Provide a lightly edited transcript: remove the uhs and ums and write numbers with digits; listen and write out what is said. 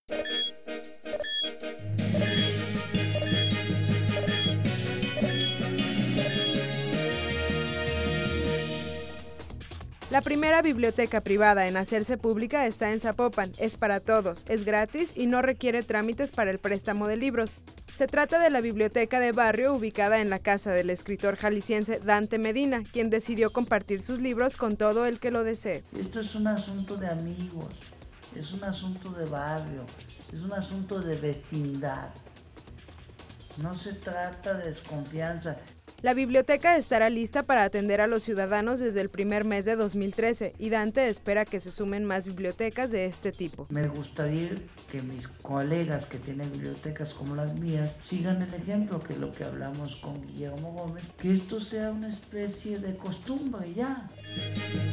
La primera biblioteca privada en hacerse pública está en Zapopan, es para todos, es gratis y no requiere trámites para el préstamo de libros. Se trata de la biblioteca de barrio ubicada en la casa del escritor jalisciense Dante Medina, quien decidió compartir sus libros con todo el que lo desee. Esto es un asunto de amigos, es un asunto de barrio, es un asunto de vecindad. No se trata de desconfianza. La biblioteca estará lista para atender a los ciudadanos desde el primer mes de 2013 y Dante espera que se sumen más bibliotecas de este tipo. Me gustaría que mis colegas que tienen bibliotecas como las mías sigan el ejemplo, que es lo que hablamos con Guillermo Gómez, que esto sea una especie de costumbre ya.